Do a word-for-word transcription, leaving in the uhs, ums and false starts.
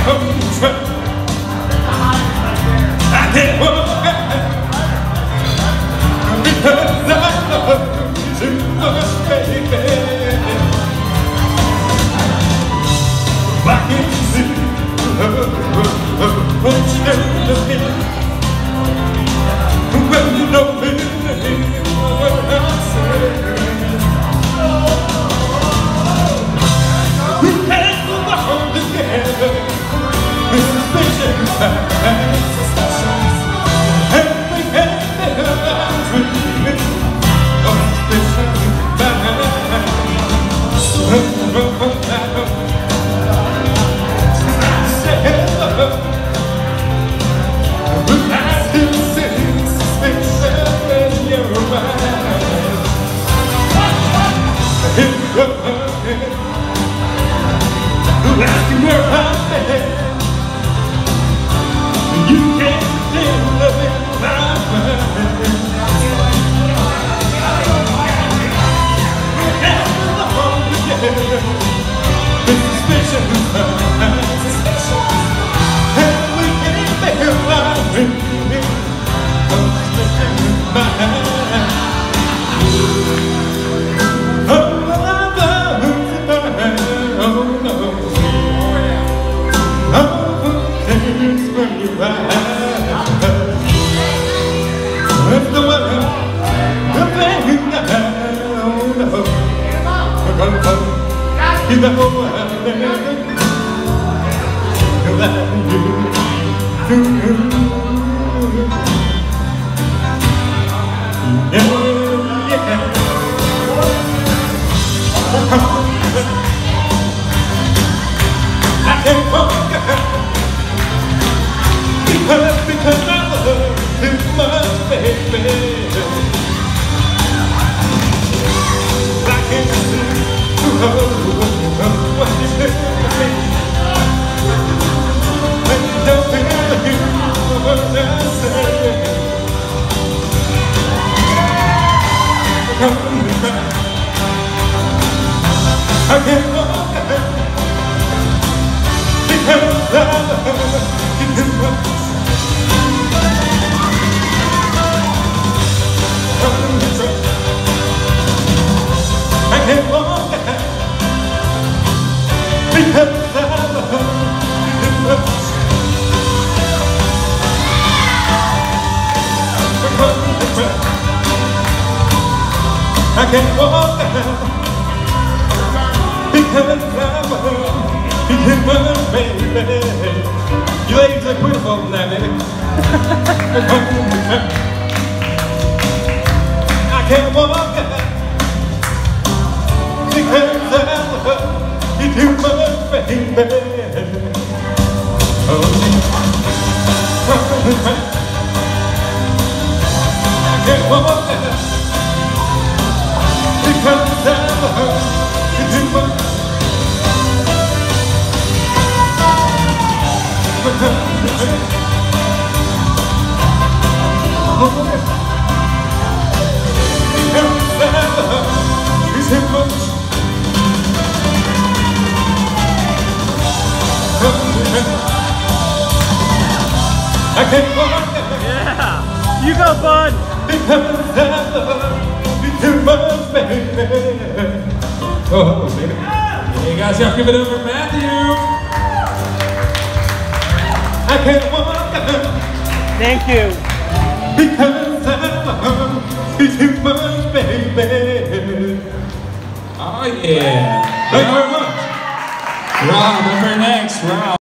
You know I'm there, that you do. Yeah, yeah. I can't walk because, because I love too much, baby. I can't see what you do to me. When you don't believe what I say, come back. I can't walk because I love you too much. I can't walk because I love you too much. I can't walk because I love you too much, baby. You ladies are beautiful tonight, baby. I can't walk because I love you too much, baby. Oh, I can't walk because I love you too much. I can't walk. Yeah, you go, bud. Because I love you too much, baby. Oh, baby. Hey guys, y'all give it up for Matthew. I can't walk. Thank you. Because I love you too much, baby. Oh yeah. Thank you very much. Rob, over next, Rob.